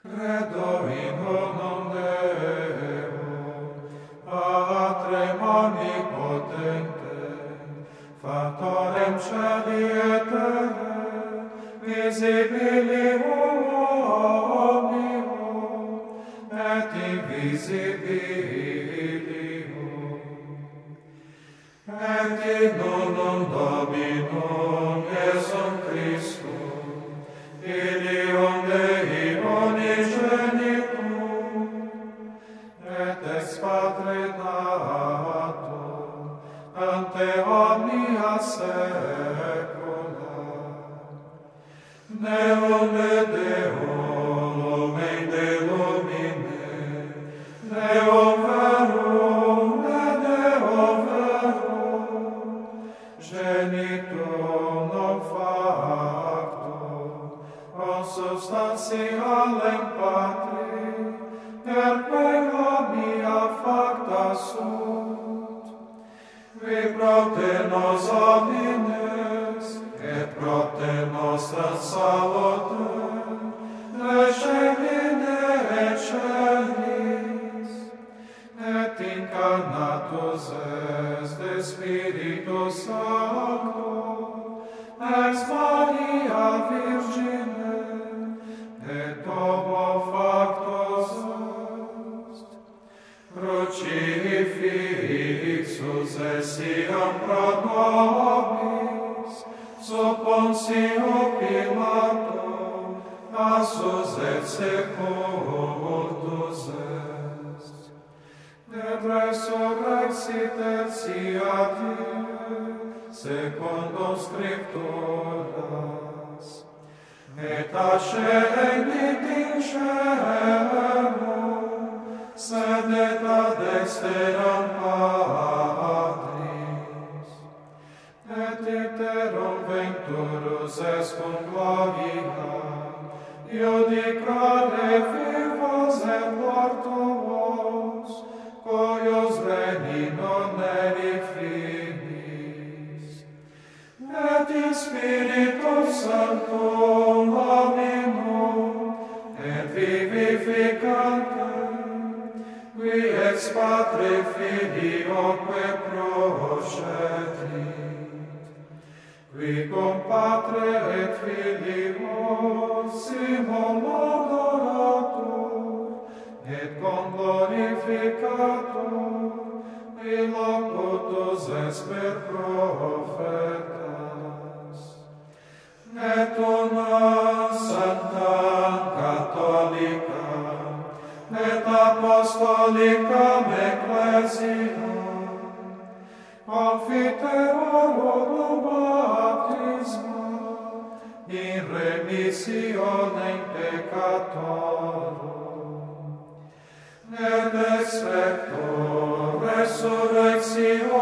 Credo in unum Deo, Patrem omnipotente, Factorem caeli et terrae, visibilium omnium, et invisibilium. Et in unum Dominum Iesum Christum, Filium Dei unigenitum, et ex Patre nato, ante omnia saecula, Deum et Deum, Lumen de lumine, Deum verum et Deum verum, genitum non factum, consubstantialem Patri, perque omnia facta sunt, qui prote nos homines, et prote nostra salutem, recebine et celis, et incarnatus est de Spiritus Sancto, ex Maria Virgine, et homo factus est, crucifixus essiam pro nobis, sub Pontio Pilato, passus et sepultus est, et resurrexit tertia die, secundum Scripturas, et ascendit in caelum, sedet ad dexteram Patris, et iterum venturus est cum gloria, iudicare vivos et mortuos, cuius regni non erit finis, et in Spiritus Sanctum Dominum, et vivificantem, qui ex Patre Filioque procedit, qui cum Patre et Filio simul adoratur, et cum glorificatur, qui locutus est per prophetas, et una Santa Catholica, et Apostolicam Ecclesiam, confiterorum baptisma, in remissionem peccatorum, et expecto resurrectione